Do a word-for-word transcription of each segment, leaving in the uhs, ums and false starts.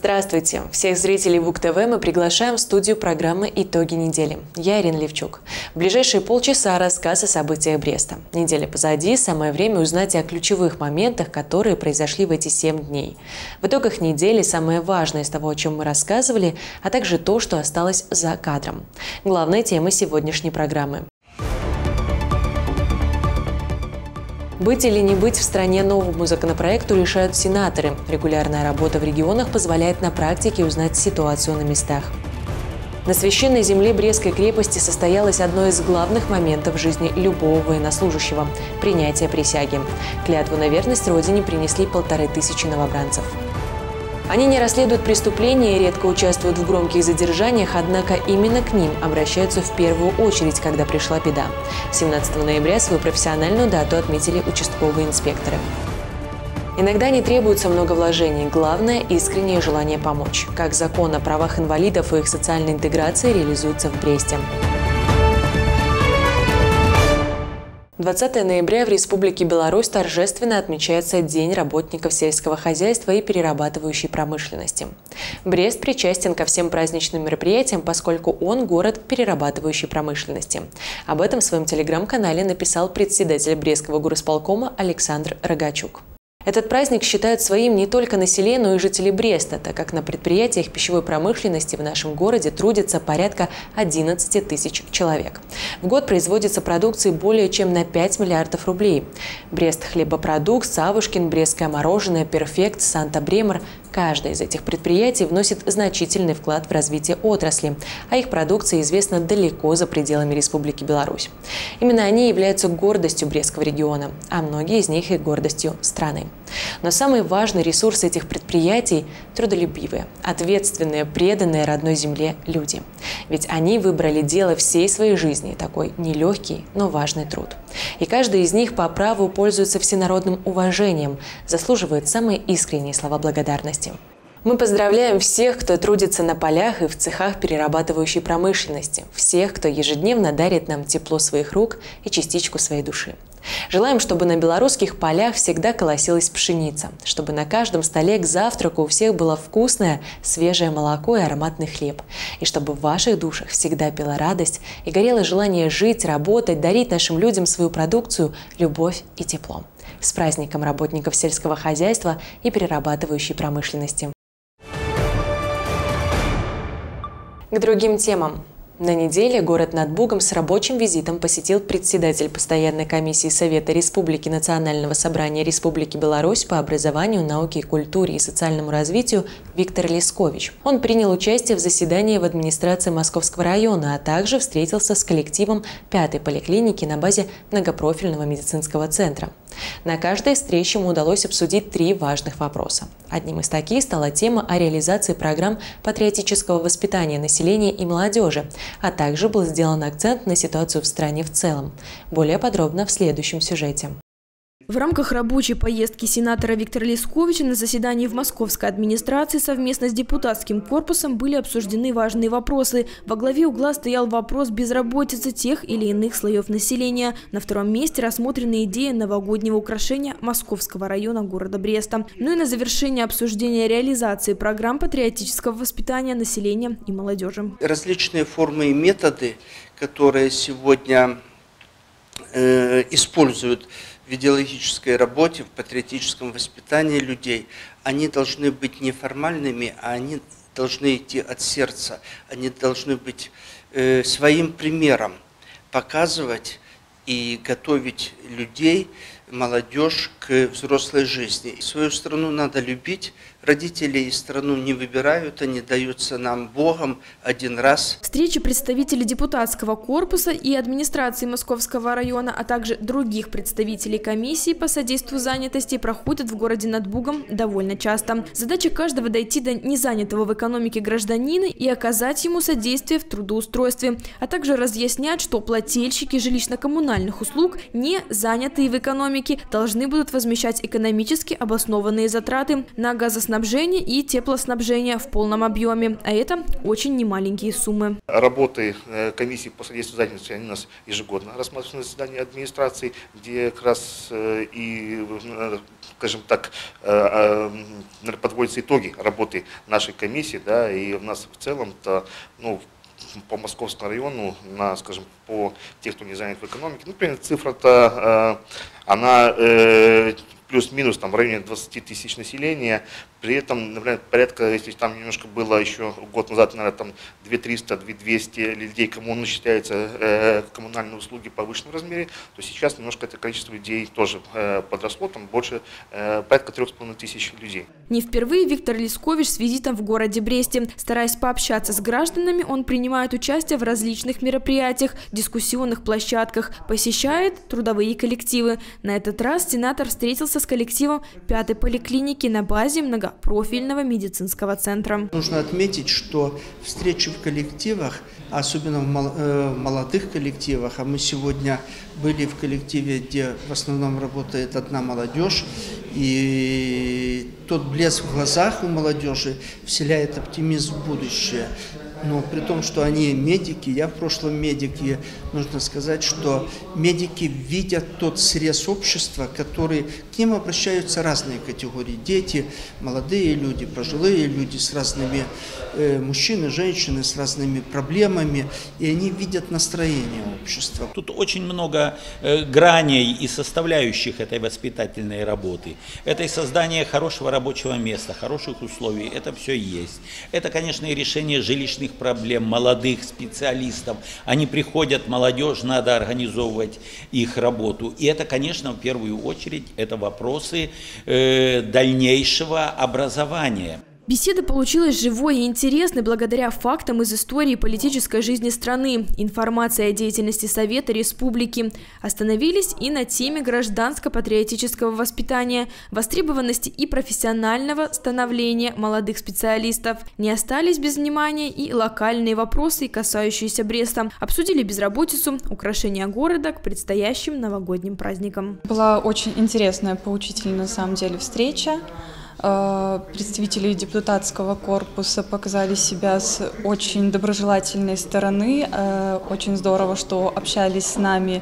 Здравствуйте! Всех зрителей ВУК ТВ мы приглашаем в студию программы «Итоги недели». Я Ирина Левчук. В ближайшие полчаса рассказ о событиях Бреста. Неделя позади, самое время узнать о ключевых моментах, которые произошли в эти семь дней. В итогах недели самое важное из того, о чем мы рассказывали, а также то, что осталось за кадром. Главная тема сегодняшней программы. Быть или не быть в стране новому законопроекту решают сенаторы. Регулярная работа в регионах позволяет на практике узнать ситуацию на местах. На священной земле Брестской крепости состоялось одно из главных моментов в жизни любого военнослужащего – принятие присяги. Клятву на верность Родине принесли полторы тысячи новобранцев. Они не расследуют преступления и редко участвуют в громких задержаниях, однако именно к ним обращаются в первую очередь, когда пришла беда. семнадцатого ноября свою профессиональную дату отметили участковые инспекторы. Иногда не требуется много вложений, главное – искреннее желание помочь. Как закон о правах инвалидов и их социальной интеграции реализуется в Бресте. двадцатого ноября в Республике Беларусь торжественно отмечается День работников сельского хозяйства и перерабатывающей промышленности. Брест причастен ко всем праздничным мероприятиям, поскольку он город перерабатывающей промышленности. Об этом в своем телеграм-канале написал председатель Брестского горосполкома Александр Рогачук. Этот праздник считают своим не только население, но и жители Бреста, так как на предприятиях пищевой промышленности в нашем городе трудится порядка одиннадцати тысяч человек. В год производится продукции более чем на пять миллиардов рублей. Брест хлебопродукт, Савушкин, Брестское мороженое, Перфект, Санта-Бремор – каждое из этих предприятий вносит значительный вклад в развитие отрасли, а их продукция известна далеко за пределами Республики Беларусь. Именно они являются гордостью Брестского региона, а многие из них и гордостью страны. Но самый важный ресурс этих предприятий – трудолюбивые, ответственные, преданные родной земле люди. Ведь они выбрали дело всей своей жизни, такой нелегкий, но важный труд. И каждый из них по праву пользуется всенародным уважением, заслуживает самые искренние слова благодарности. Мы поздравляем всех, кто трудится на полях и в цехах перерабатывающей промышленности, всех, кто ежедневно дарит нам тепло своих рук и частичку своей души. Желаем, чтобы на белорусских полях всегда колосилась пшеница, чтобы на каждом столе к завтраку у всех было вкусное, свежее молоко и ароматный хлеб, и чтобы в ваших душах всегда пела радость и горело желание жить, работать, дарить нашим людям свою продукцию, любовь и тепло. С праздником работников сельского хозяйства и перерабатывающей промышленности! К другим темам. На неделе город над Бугом с рабочим визитом посетил председатель Постоянной комиссии Совета Республики Национального собрания Республики Беларусь по образованию, науке, культуре и социальному развитию Виктор Лескович. Он принял участие в заседании в администрации Московского района, а также встретился с коллективом пятой поликлиники на базе многопрофильного медицинского центра. На каждой встрече ему удалось обсудить три важных вопроса. Одним из таких стала тема о реализации программ патриотического воспитания населения и молодежи, а также был сделан акцент на ситуацию в стране в целом. Более подробно в следующем сюжете. В рамках рабочей поездки сенатора Виктора Лесковича на заседании в московской администрации совместно с депутатским корпусом были обсуждены важные вопросы. Во главе угла стоял вопрос безработицы тех или иных слоев населения. На втором месте рассмотрены идеи новогоднего украшения Московского района города Бреста. Ну и на завершение обсуждения реализации программ патриотического воспитания населения и молодежи. Различные формы и методы, которые сегодня э, используют в идеологической работе, в патриотическом воспитании людей, они должны быть не формальными, а они должны идти от сердца. Они должны быть э, своим примером, показывать и готовить людей, молодежь к взрослой жизни. Свою страну надо любить. Родители страну не выбирают, они даются нам Богом один раз. Встречи представителей депутатского корпуса и администрации Московского района, а также других представителей комиссии по содействию занятости проходят в городе над Бугом довольно часто. Задача каждого – дойти до незанятого в экономике гражданина и оказать ему содействие в трудоустройстве, а также разъяснять, что плательщики жилищно-коммунальных услуг не занятые в экономике стройки должны будут возмещать экономически обоснованные затраты на газоснабжение и теплоснабжение в полном объеме, а это очень немаленькие суммы. Работы комиссии по содействию занятости, они у нас ежегодно рассматриваются на заседании администрации, где как раз и, скажем так, подводятся итоги работы нашей комиссии, да, и у нас в целом-то, ну, по Московскому району, на, скажем, по тех, кто не занят в экономике, ну, например, цифра-то, она э, плюс-минус там в районе двадцати тысяч населения, при этом, например, порядка, если там немножко было еще год назад, наверное, там две тысячи триста — две тысячи двести людей, кому начисляются э, коммунальные услуги в повышенном размере, то сейчас немножко это количество людей тоже э, подросло, там больше э, порядка трех с половиной тысяч людей. Не впервые Виктор Лескович с визитом в городе Бресте. Стараясь пообщаться с гражданами, он принимает участие в различных мероприятиях, дискуссионных площадках, посещает трудовые коллективы. На этот раз сенатор встретился с коллективом пятой поликлиники на базе многопрофильного медицинского центра. Нужно отметить, что встречи в коллективах, особенно в молодых коллективах, а мы сегодня были в коллективе, где в основном работает одна молодежь, и тот блеск в глазах у молодежи вселяет оптимизм в будущее. Но при том, что они медики, я в прошлом медике, нужно сказать, что медики видят тот срез общества, который к ним обращаются разные категории. Дети, молодые люди, пожилые люди с разными, э, мужчины, женщины с разными проблемами, и они видят настроение общества. Тут очень много э, граней и составляющих этой воспитательной работы. Это и создание хорошего рабочего места, хороших условий, это все есть. Это, конечно, и решение жилищных проблем молодых специалистов. Они приходят, молодежь, надо организовывать их работу. И это, конечно, в первую очередь, это вопросы э, дальнейшего образования. Беседа получилась живой и интересной благодаря фактам из истории и политической жизни страны, информации о деятельности Совета Республики. Остановились и на теме гражданско-патриотического воспитания, востребованности и профессионального становления молодых специалистов. Не остались без внимания и локальные вопросы, касающиеся Бреста. Обсудили безработицу, украшения города к предстоящим новогодним праздникам. Была очень интересная, поучительная на самом деле встреча. Представители депутатского корпуса показали себя с очень доброжелательной стороны. Очень здорово, что общались с нами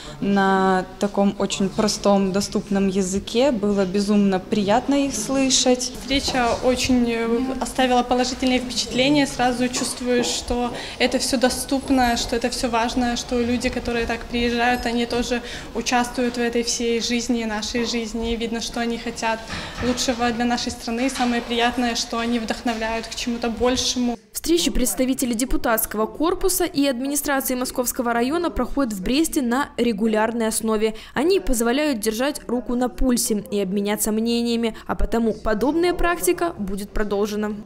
на таком очень простом, доступном языке. Было безумно приятно их слышать. Встреча очень оставила положительное впечатление. Сразу чувствуешь, что это все доступно, что это все важно, что люди, которые так приезжают, они тоже участвуют в этой всей жизни, нашей жизни. Видно, что они хотят лучшего для нашей страны. Самое приятное, что они вдохновляют к чему-то большему. Встречи представителей депутатского корпуса и администрации Московского района проходят в Бресте на регулярной основе. Они позволяют держать руку на пульсе и обменяться мнениями, а потому подобная практика будет продолжена.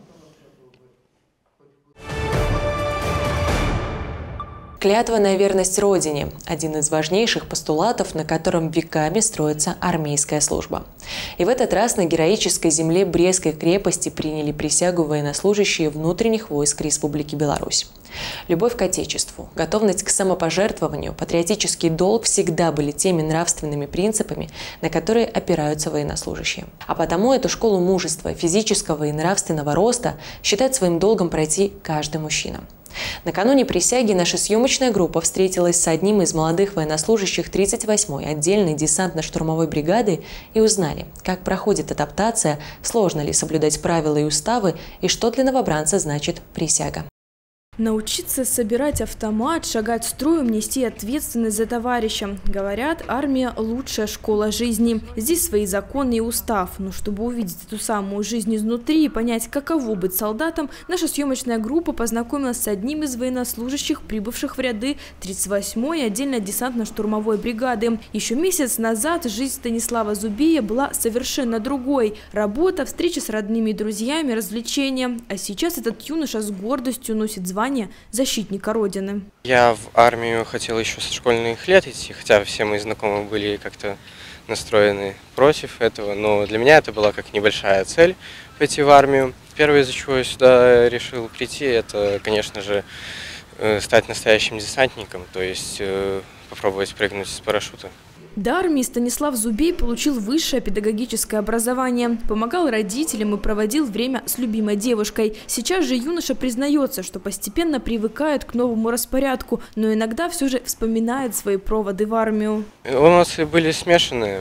Клятва на верность Родине – один из важнейших постулатов, на котором веками строится армейская служба. И в этот раз на героической земле Брестской крепости приняли присягу военнослужащие внутренних войск Республики Беларусь. Любовь к Отечеству, готовность к самопожертвованию, патриотический долг всегда были теми нравственными принципами, на которые опираются военнослужащие. А потому эту школу мужества, физического и нравственного роста считает своим долгом пройти каждый мужчина. Накануне присяги наша съемочная группа встретилась с одним из молодых военнослужащих тридцать восьмой отдельной десантно-штурмовой бригады и узнали, как проходит адаптация, сложно ли соблюдать правила и уставы и что для новобранца значит присяга. Научиться собирать автомат, шагать строем, нести ответственность за товарища. Говорят, армия – лучшая школа жизни. Здесь свои законы и устав. Но чтобы увидеть эту самую жизнь изнутри и понять, каково быть солдатом, наша съемочная группа познакомилась с одним из военнослужащих, прибывших в ряды тридцать восьмой отдельной десантно-штурмовой бригады. Еще месяц назад жизнь Станислава Зубея была совершенно другой. Работа, встречи с родными и друзьями, развлечения. А сейчас этот юноша с гордостью носит звание защитника Родины. Я в армию хотел еще со школьных лет идти, хотя все мои знакомые были как-то настроены против этого, но для меня это была как небольшая цель пойти в армию. Первое, из-за чего я сюда решил прийти, это, конечно же, стать настоящим десантником, то есть попробовать прыгнуть с парашюта. До армии Станислав Зубей получил высшее педагогическое образование, помогал родителям и проводил время с любимой девушкой. Сейчас же юноша признается, что постепенно привыкает к новому распорядку, но иногда все же вспоминает свои проводы в армию. Эмоции были смешанные.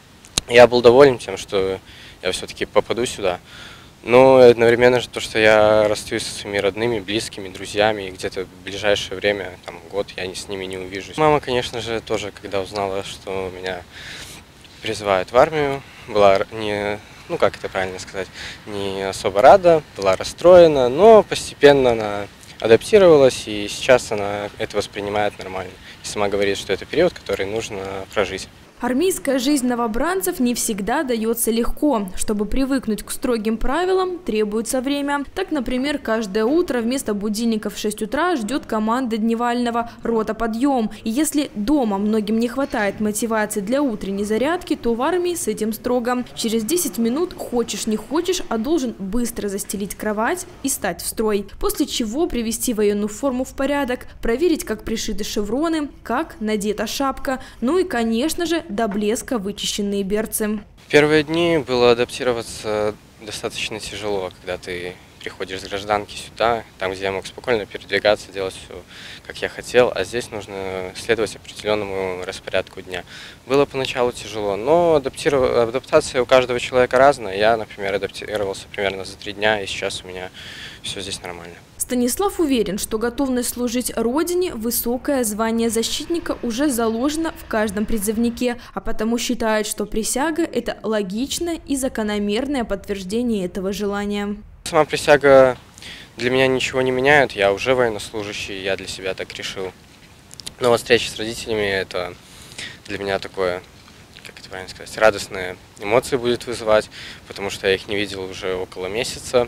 Я был доволен тем, что я все-таки попаду сюда. Но одновременно же то, что я расстаюсь со своими родными, близкими, друзьями, и где-то в ближайшее время, там, год, я с ними не увижусь. Мама, конечно же, тоже, когда узнала, что меня призывают в армию, была не, ну как это правильно сказать, не особо рада, была расстроена, но постепенно она адаптировалась, и сейчас она это воспринимает нормально. И сама говорит, что это период, который нужно прожить. Армейская жизнь новобранцев не всегда дается легко. Чтобы привыкнуть к строгим правилам, требуется время. Так, например, каждое утро вместо будильника в шесть утра ждет команда дневального «Рота, подъем». И если дома многим не хватает мотивации для утренней зарядки, то в армии с этим строго. Через десять минут, хочешь не хочешь, а должен быстро застелить кровать и стать в строй. После чего привести военную форму в порядок, проверить, как пришиты шевроны, как надета шапка, ну и, конечно же, до блеска вычищенные берцы. Первые дни было адаптироваться достаточно тяжело, когда ты приходишь с гражданки сюда, там, где я мог спокойно передвигаться, делать все, как я хотел, а здесь нужно следовать определенному распорядку дня. Было поначалу тяжело, но адаптация у каждого человека разная. Я, например, адаптировался примерно за три дня, и сейчас у меня все здесь нормально. Станислав уверен, что готовность служить Родине, высокое звание защитника уже заложено в каждом призывнике, а потому считает, что присяга – это логичное и закономерное подтверждение этого желания. Сама присяга для меня ничего не меняет, я уже военнослужащий, я для себя так решил. Но вот встреча с родителями – это для меня такое, как это правильно сказать, радостные эмоции будет вызывать, потому что я их не видел уже около месяца.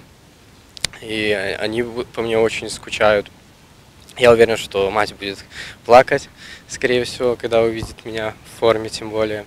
И они по мне очень скучают. Я уверен, что мать будет плакать, скорее всего, когда увидит меня в форме, тем более.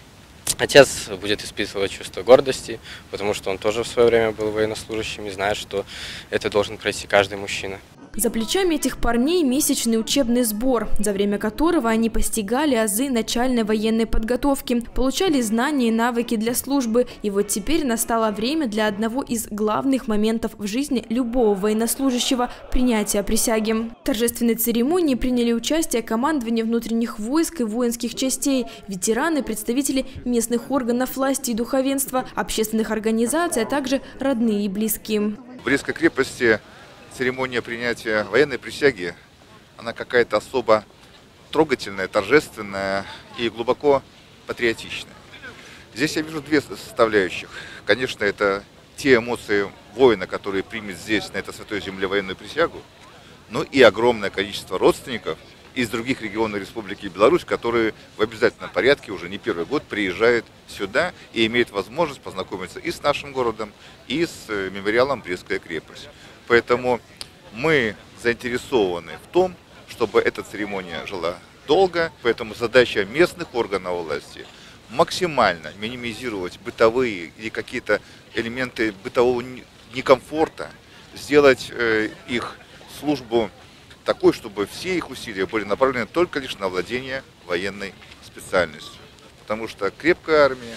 Отец будет испытывать чувство гордости, потому что он тоже в свое время был военнослужащим и знает, что это должен пройти каждый мужчина. За плечами этих парней месячный учебный сбор, за время которого они постигали азы начальной военной подготовки, получали знания и навыки для службы. И вот теперь настало время для одного из главных моментов в жизни любого военнослужащего – принятия присяги. В торжественной церемонии приняли участие командование внутренних войск и воинских частей, ветераны, представители местных органов власти и духовенства, общественных организаций, а также родные и близкие. В Брестской крепости церемония принятия военной присяги, она какая-то особо трогательная, торжественная и глубоко патриотичная. Здесь я вижу две составляющих. Конечно, это те эмоции воина, которые примет здесь, на этой святой земле, военную присягу, но и огромное количество родственников из других регионов Республики Беларусь, которые в обязательном порядке уже не первый год приезжают сюда и имеют возможность познакомиться и с нашим городом, и с мемориалом Брестская крепость. Поэтому мы заинтересованы в том, чтобы эта церемония жила долго, поэтому задача местных органов власти максимально минимизировать бытовые или какие-то элементы бытового некомфорта, сделать э, их службу такой, чтобы все их усилия были направлены только лишь на владение военной специальностью. Потому что крепкая армия,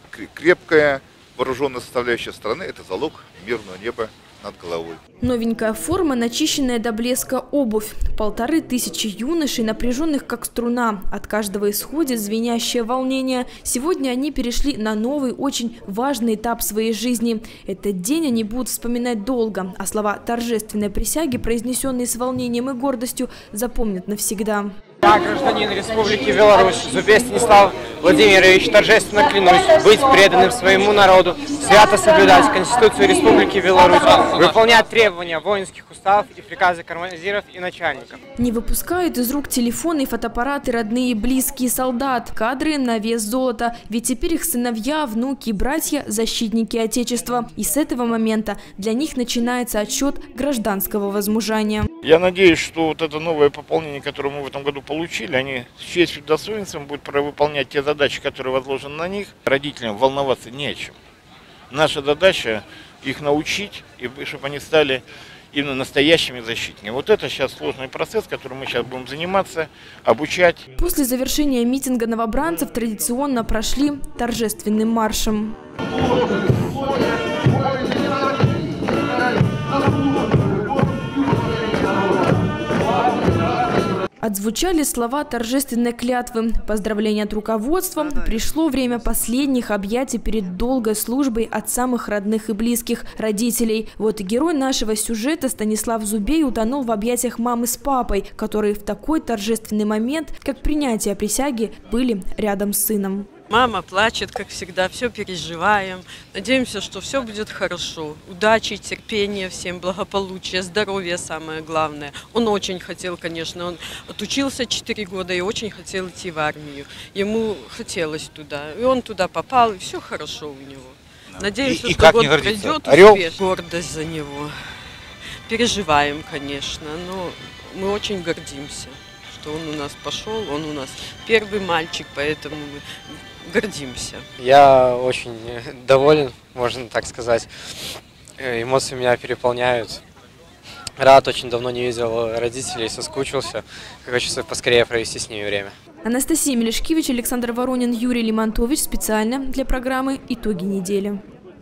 крепкая вооруженная составляющая страны – это залог мирного неба над головой. Новенькая форма, начищенная до блеска обувь. Полторы тысячи юношей, напряженных как струна. От каждого исходит звенящее волнение. Сегодня они перешли на новый, очень важный этап своей жизни. Этот день они будут вспоминать долго, а слова торжественной присяги, произнесенные с волнением и гордостью, запомнят навсегда. Я, гражданин Республики Беларусь, Зубей Станислав Владимирович, торжественно клянусь быть преданным своему народу, свято соблюдать Конституцию Республики Беларусь, выполнять требования воинских уставов и приказы командиров и начальников. Не выпускают из рук телефоны и фотоаппараты родные и близкие солдат, кадры на вес золота, ведь теперь их сыновья, внуки и братья – защитники Отечества. И с этого момента для них начинается отсчет гражданского возмужания. Я надеюсь, что вот это новое пополнение, которое мы в этом году получили, они с честью и достоинством будут выполнять те задачи, которые возложены на них. Родителям волноваться не о чем. Наша задача их научить, и чтобы они стали именно настоящими защитниками. Вот это сейчас сложный процесс, которым мы сейчас будем заниматься, обучать. После завершения митинга новобранцев традиционно прошли торжественным маршем. Отзвучали слова торжественной клятвы, поздравления от руководства. Пришло время последних объятий перед долгой службой от самых родных и близких родителей. Вот и герой нашего сюжета Станислав Зубей утонул в объятиях мамы с папой, которые в такой торжественный момент, как принятие присяги, были рядом с сыном. Мама плачет, как всегда, все переживаем. Надеемся, что все будет хорошо. Удачи, терпения всем, благополучия, здоровья самое главное. Он очень хотел, конечно, он отучился четыре года и очень хотел идти в армию. Ему хотелось туда, и он туда попал, и все хорошо у него. Надеемся, и, и что год пройдет успешно. Гордость за него. Переживаем, конечно, но мы очень гордимся, что он у нас пошел, он у нас первый мальчик, поэтому мы гордимся. Я очень доволен, можно так сказать. Эмоции меня переполняют. Рад, очень давно не видел родителей, соскучился. Хочется поскорее провести с ними время. Анастасия Мелешкевич, Александр Воронин, Юрий Лимонтович. Специально для программы «Итоги недели».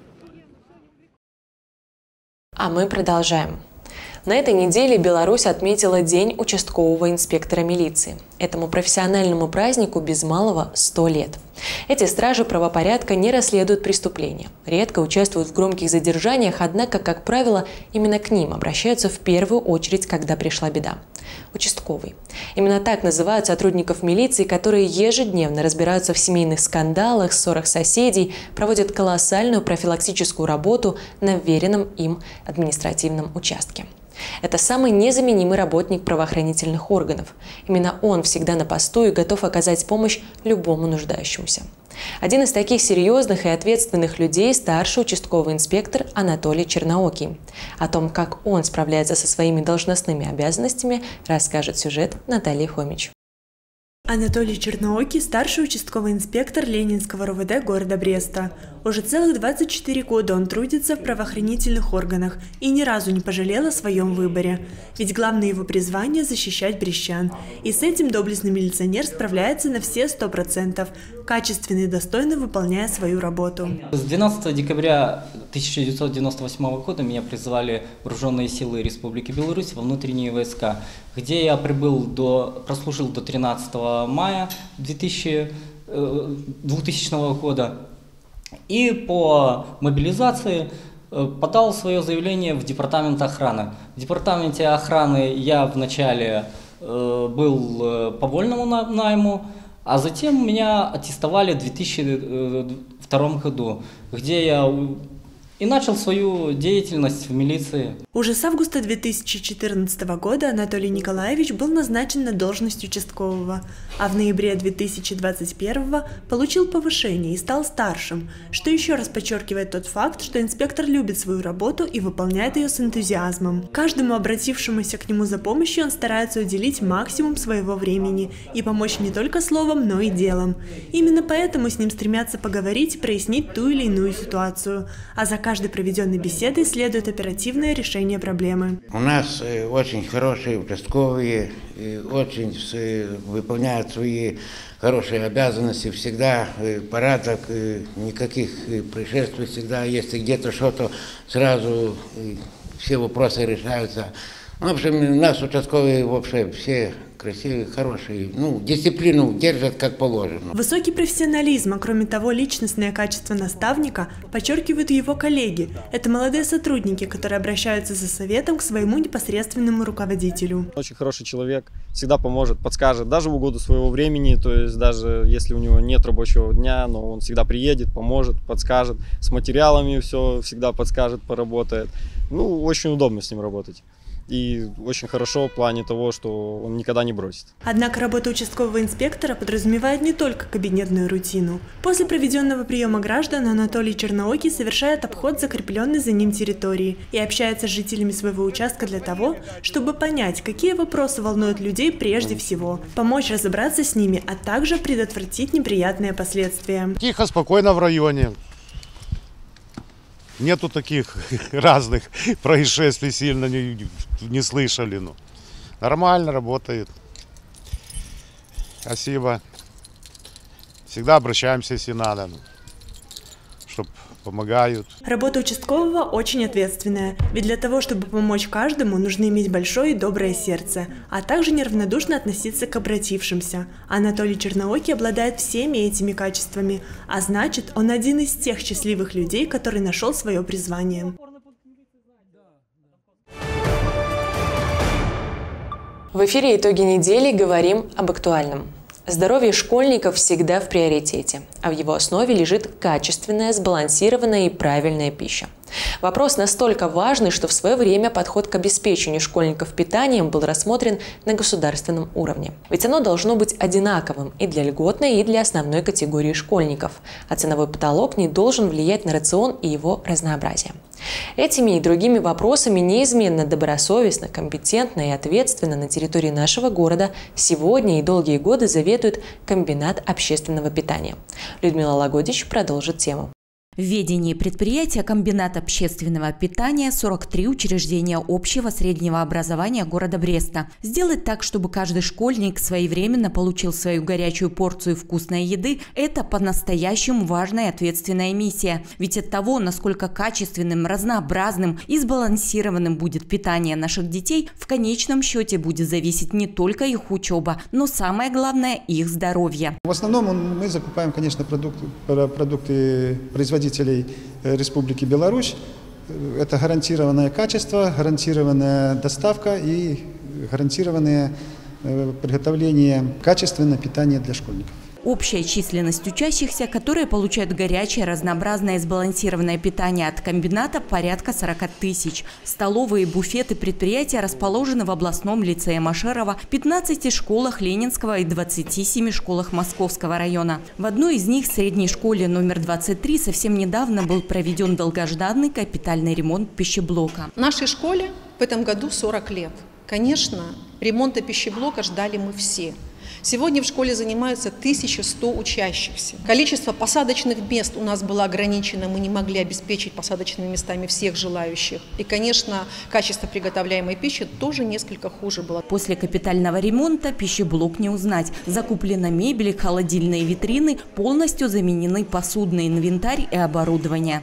А мы продолжаем. На этой неделе Беларусь отметила День участкового инспектора милиции. Этому профессиональному празднику без малого сто лет. Эти стражи правопорядка не расследуют преступления, редко участвуют в громких задержаниях, однако, как правило, именно к ним обращаются в первую очередь, когда пришла беда. Участковый. Именно так называют сотрудников милиции, которые ежедневно разбираются в семейных скандалах, ссорах соседей, проводят колоссальную профилактическую работу на вверенном им административном участке. Это самый незаменимый работник правоохранительных органов. Именно он всегда на посту и готов оказать помощь любому нуждающемуся. Один из таких серьезных и ответственных людей – старший участковый инспектор Анатолий Черноокий. О том, как он справляется со своими должностными обязанностями, расскажет сюжет Натальи Хомич. Анатолий Черноокий – старший участковый инспектор Ленинского РОВД города Бреста. Уже целых двадцать четыре года он трудится в правоохранительных органах и ни разу не пожалел о своем выборе. Ведь главное его призвание – защищать брестчан. И с этим доблестный милиционер справляется на все сто процентов, качественно и достойно выполняя свою работу. С двенадцатого декабря тысяча девятьсот девяносто восьмого года меня призвали Вооруженные силы Республики Беларусь во внутренние войска, где я прибыл до, прослужил до тринадцатого мая двухтысячного года. И по мобилизации подал свое заявление в департамент охраны. В департаменте охраны я вначале был по вольному найму, а затем меня аттестовали в две тысячи втором году, где я и начал свою деятельность в милиции. Уже с августа две тысячи четырнадцатого года Анатолий Николаевич был назначен на должность участкового, а в ноябре две тысячи двадцать первого получил повышение и стал старшим, что еще раз подчеркивает тот факт, что инспектор любит свою работу и выполняет ее с энтузиазмом. Каждому обратившемуся к нему за помощью он старается уделить максимум своего времени и помочь не только словом, но и делом. Именно поэтому с ним стремятся поговорить и прояснить ту или иную ситуацию, а за каждой проведенной беседой следует оперативное решение проблемы. У нас очень хорошие участковые, очень выполняют свои хорошие обязанности, всегда порядок, никаких происшествий, всегда если где-то что-то, сразу все вопросы решаются. В общем, у нас участковые вообще все красивые, хорошие, ну, дисциплину держат как положено. Высокий профессионализм, а кроме того личностное качество наставника, подчеркивают его коллеги. Это молодые сотрудники, которые обращаются за советом к своему непосредственному руководителю. Очень хороший человек, всегда поможет, подскажет, даже в угоду своего времени, то есть даже если у него нет рабочего дня, но он всегда приедет, поможет, подскажет, с материалами все всегда подскажет, поработает. Ну, очень удобно с ним работать. И очень хорошо в плане того, что он никогда не бросит. Однако работа участкового инспектора подразумевает не только кабинетную рутину. После проведенного приема граждан Анатолий Черноокий совершает обход закрепленной за ним территории и общается с жителями своего участка для того, чтобы понять, какие вопросы волнуют людей прежде всего, помочь разобраться с ними, а также предотвратить неприятные последствия. Тихо, спокойно в районе. Нету таких разных происшествий, сильно не, не слышали. Ну, нормально работает. Спасибо. Всегда обращаемся, если надо, ну, чтобы помогают. Работа участкового очень ответственная, ведь для того, чтобы помочь каждому, нужно иметь большое и доброе сердце, а также неравнодушно относиться к обратившимся. Анатолий Черноокий обладает всеми этими качествами, а значит, он один из тех счастливых людей, который нашел свое призвание. В эфире «Итоги недели» говорим об актуальном. Здоровье школьников всегда в приоритете, а в его основе лежит качественная, сбалансированная и правильная пища. Вопрос настолько важный, что в свое время подход к обеспечению школьников питанием был рассмотрен на государственном уровне. Ведь оно должно быть одинаковым и для льготной, и для основной категории школьников, а ценовой потолок не должен влиять на рацион и его разнообразие. Этими и другими вопросами неизменно добросовестно, компетентно и ответственно на территории нашего города сегодня и долгие годы заведует комбинат общественного питания. Людмила Лагодич продолжит тему. В ведении предприятия комбинат общественного питания сорок три учреждения общего среднего образования города Бреста. Сделать так, чтобы каждый школьник своевременно получил свою горячую порцию вкусной еды – это по-настоящему важная и ответственная миссия. Ведь от того, насколько качественным, разнообразным и сбалансированным будет питание наших детей, в конечном счете будет зависеть не только их учеба, но самое главное – их здоровье. В основном мы закупаем, конечно, продукты, продукты производителей Республики Беларусь. Это гарантированное качество, гарантированная доставка и гарантированное приготовление качественного питания для школьников. Общая численность учащихся, которые получают горячее, разнообразное и сбалансированное питание от комбината, порядка сорока тысяч. Столовые и буфеты предприятия расположены в областном лицее Машерова, пятнадцати школах Ленинского и двадцати семи школах Московского района. В одной из них, средней школе номер двадцать три, совсем недавно был проведен долгожданный капитальный ремонт пищеблока. Нашей школе в этом году сорок лет. Конечно, ремонта пищеблока ждали мы все. Сегодня в школе занимаются тысяча сто учащихся. Количество посадочных мест у нас было ограничено, мы не могли обеспечить посадочными местами всех желающих. И, конечно, качество приготовляемой пищи тоже несколько хуже было. После капитального ремонта пищеблок не узнать. Закуплена мебель, холодильные витрины, полностью заменены посудный инвентарь и оборудование.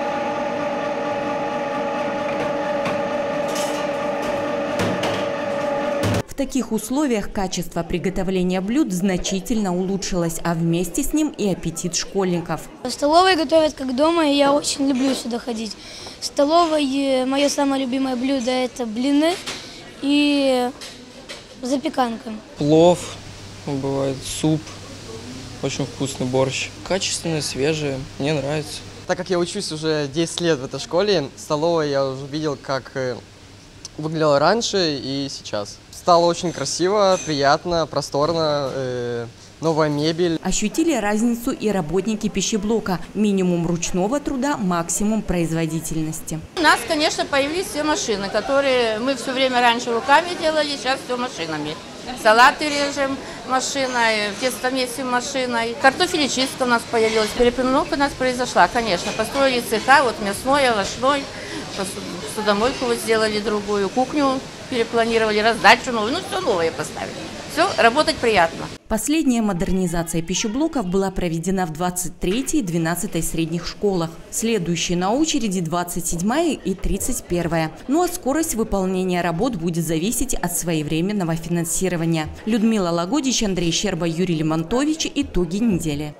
В таких условиях качество приготовления блюд значительно улучшилось, а вместе с ним и аппетит школьников. В столовой готовят как дома, и я очень люблю сюда ходить. В столовой мое самое любимое блюдо – это блины и запеканка. Плов, бывает суп, очень вкусный борщ. Качественное, свежее, мне нравится. Так как я учусь уже десять лет в этой школе, в столовой я уже видел, как выглядело раньше и сейчас. Стало очень красиво, приятно, просторно, э, новая мебель. Ощутили разницу и работники пищеблока. Минимум ручного труда, максимум производительности. У нас, конечно, появились все машины, которые мы все время раньше руками делали, сейчас все машинами. Салаты режем машиной, тесто месим машиной. Картофелечистка у нас появилась. Переплановка у нас произошла, конечно. Построили цеха, вот мясной, овощной. Судомойку вот сделали другую, кухню перепланировали, раздачу новую, ну все новое поставили. Все, работать приятно. Последняя модернизация пищеблоков была проведена в двадцать третьей и двенадцатой средних школах. Следующие на очереди двадцать седьмая и тридцать первая. Ну а скорость выполнения работ будет зависеть от своевременного финансирования. Людмила Лагодич, Андрей Щерба, Юрий Лемонтович. Итоги недели.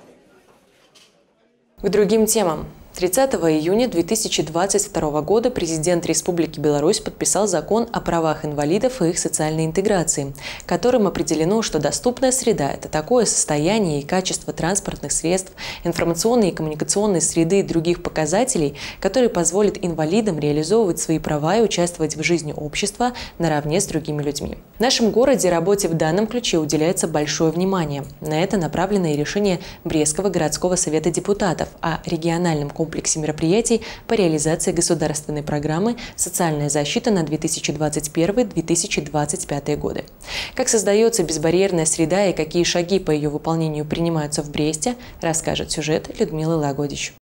К другим темам. тридцатого июня две тысячи двадцать второго года президент Республики Беларусь подписал закон о правах инвалидов и их социальной интеграции, которым определено, что доступная среда – это такое состояние и качество транспортных средств, информационной и коммуникационной среды и других показателей, которые позволят инвалидам реализовывать свои права и участвовать в жизни общества наравне с другими людьми. В нашем городе работе в данном ключе уделяется большое внимание. На это направлено и решение Брестского городского совета депутатов о региональном комплексе комплексе мероприятий по реализации государственной программы «Социальная защита» на две тысячи двадцать первый — две тысячи двадцать пятый годы. Как создается безбарьерная среда и какие шаги по ее выполнению принимаются в Бресте, расскажет сюжет Людмилы Лагодич.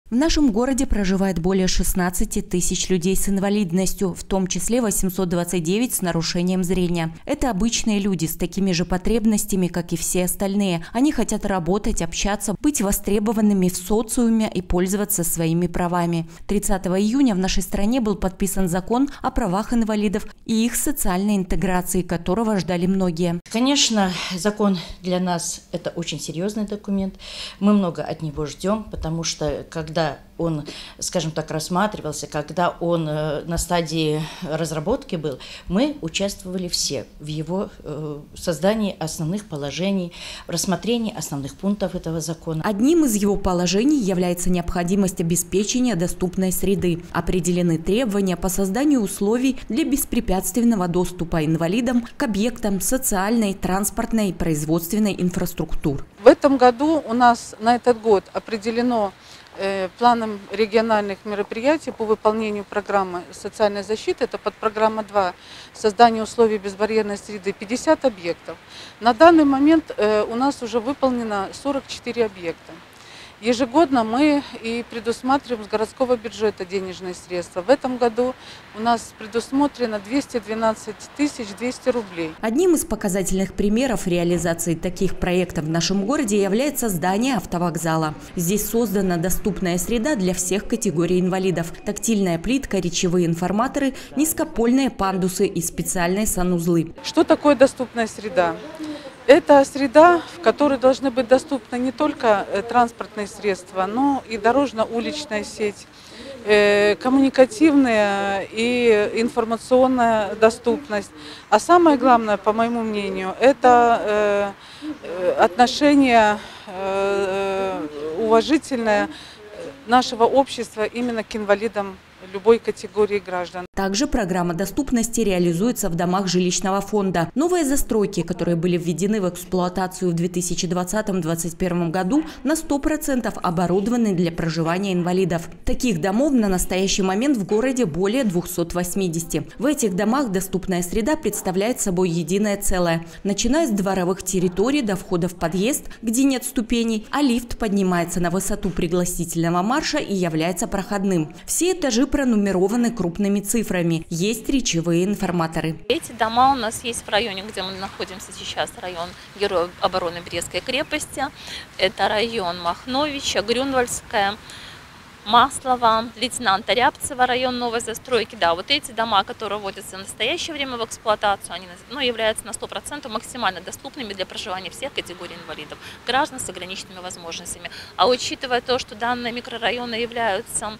В нашем городе проживает более шестнадцати тысяч людей с инвалидностью, в том числе восемьсот двадцать девять с нарушением зрения. Это обычные люди с такими же потребностями, как и все остальные. Они хотят работать, общаться, быть востребованными в социуме и пользоваться своими правами. тридцатого июня в нашей стране был подписан закон о правах инвалидов и их социальной интеграции, которого ждали многие. Конечно, закон для нас – это очень серьезный документ. Мы много от него ждем, потому что когда Когда он, скажем так, рассматривался, когда он на стадии разработки был, мы участвовали все в его создании основных положений, в рассмотрении основных пунктов этого закона. Одним из его положений является необходимость обеспечения доступной среды. Определены требования по созданию условий для беспрепятственного доступа инвалидам к объектам социальной, транспортной и производственной инфраструктуры. В этом году у нас на этот год определено планом региональных мероприятий по выполнению программы социальной защиты, это подпрограмма два, создание условий безбарьерной среды, пятьдесят объектов. На данный момент у нас уже выполнено сорок четыре объекта. Ежегодно мы и предусматриваем с городского бюджета денежные средства. В этом году у нас предусмотрено двести двенадцать тысяч двести рублей. Одним из показательных примеров реализации таких проектов в нашем городе является здание автовокзала. Здесь создана доступная среда для всех категорий инвалидов. Тактильная плитка, речевые информаторы, низкопольные пандусы и специальные санузлы. Что такое доступная среда? Это среда, в которой должны быть доступны не только транспортные средства, но и дорожно-уличная сеть, коммуникативная и информационная доступность. А самое главное, по моему мнению, это отношение уважительное нашего общества именно к инвалидам любой категории граждан. Также программа доступности реализуется в домах жилищного фонда. Новые застройки, которые были введены в эксплуатацию в две тысячи двадцатом — две тысячи двадцать первом году, на сто процентов оборудованы для проживания инвалидов. Таких домов на настоящий момент в городе более двухсот восьмидесяти. В этих домах доступная среда представляет собой единое целое, начиная с дворовых территорий до входа в подъезд, где нет ступеней, а лифт поднимается на высоту пригласительного марша и является проходным. Все этажи пронумерованы крупными цифрами. Есть речевые информаторы. Эти дома у нас есть в районе, где мы находимся сейчас, район Героев обороны Брестской крепости. Это район Махновича, Грюнвальдская, Маслова, лейтенанта Рябцева, район новой застройки. Да, вот эти дома, которые вводятся в настоящее время в эксплуатацию, они ну, являются на сто процентов максимально доступными для проживания всех категорий инвалидов, граждан с ограниченными возможностями. А учитывая то, что данные микрорайоны являются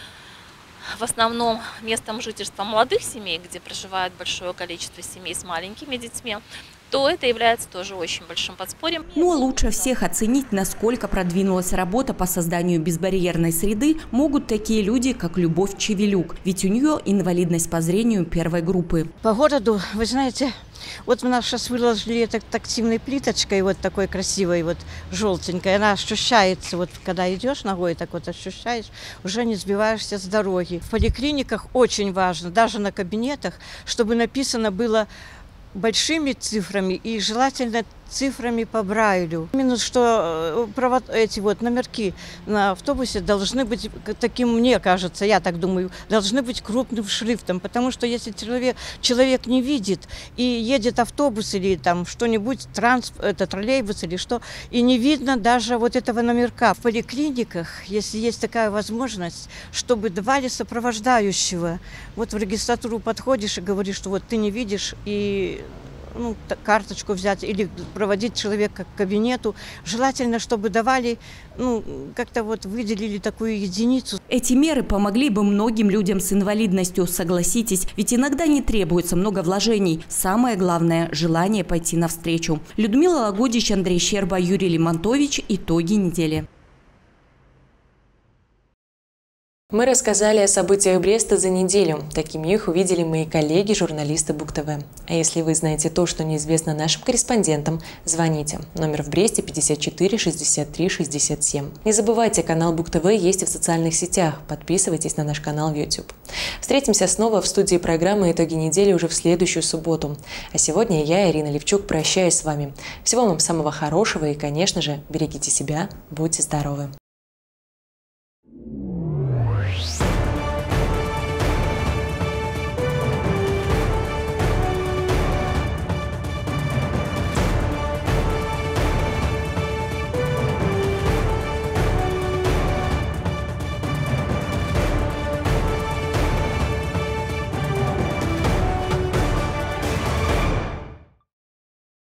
в основном местом жительства молодых семей, где проживает большое количество семей с маленькими детьми, то это является тоже очень большим подспорьем. Ну а лучше всех оценить, насколько продвинулась работа по созданию безбарьерной среды, могут такие люди, как Любовь Чевелюк, ведь у нее инвалидность по зрению первой группы. По городу, вы знаете, вот у нас сейчас выложили это тактильной плиточкой, вот такой красивой, вот желтенькой. Она ощущается, вот когда идешь ногой, так вот ощущаешь, уже не сбиваешься с дороги. В поликлиниках очень важно, даже на кабинетах, чтобы написано было большими цифрами и желательно цифрами по Брайлю. Именно что провод, эти вот номерки на автобусе должны быть таким, мне кажется, я так думаю, должны быть крупным шрифтом, потому что если человек, человек не видит и едет автобус или там что-нибудь, транспорт, это троллейбус или что, и не видно даже вот этого номерка. В поликлиниках, если есть такая возможность, чтобы давали сопровождающего, вот в регистратуру подходишь и говоришь, что вот ты не видишь, и ну, карточку взять или проводить человека к кабинету. Желательно, чтобы давали, ну, как-то вот выделили такую единицу. Эти меры помогли бы многим людям с инвалидностью, согласитесь, ведь иногда не требуется много вложений. Самое главное – желание пойти навстречу. Людмила Лагодич, Андрей Щерба, Юрий Лимонтович. Итоги недели. Мы рассказали о событиях Бреста за неделю. Такими их увидели мои коллеги, журналисты БугТВ. А если вы знаете то, что неизвестно нашим корреспондентам, звоните. Номер в Бресте пятьдесят четыре шестьдесят три шестьдесят семь. Не забывайте, канал БугТВ есть и в социальных сетях. Подписывайтесь на наш канал в YouTube. Встретимся снова в студии программы «Итоги недели» уже в следующую субботу. А сегодня я, Ирина Левчук, прощаюсь с вами. Всего вам самого хорошего и, конечно же, берегите себя, будьте здоровы.